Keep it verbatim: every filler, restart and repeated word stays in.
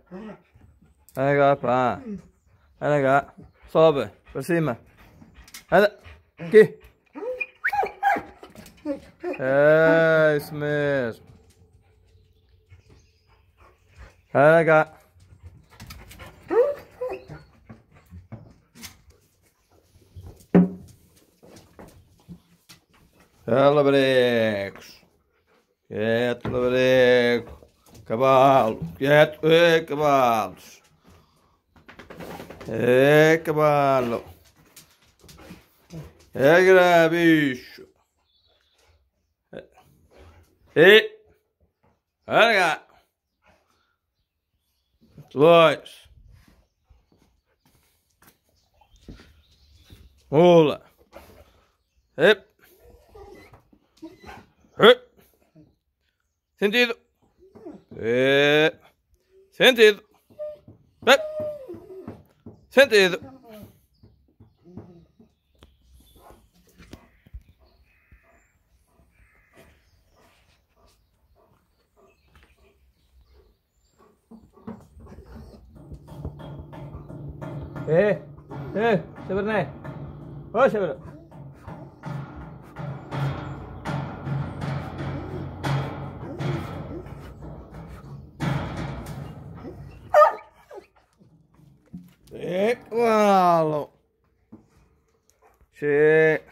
Anda cá, pá. Anda cá. Sobe. Para cima. Anda. Aqui. É isso mesmo. Anda cá. É, labrecos. Quieto, labreco. Cavalo. Quieto. É, cavalos. É, cavalo. É, gra, bicho. E. Anda cá. Dois. Mula. Ep. Ep. Sentido. Ep. Sentido. Ep. Sentido. Eh, eh, sebenarnya. Oh, sebenarnya. Eh, wow. Cek.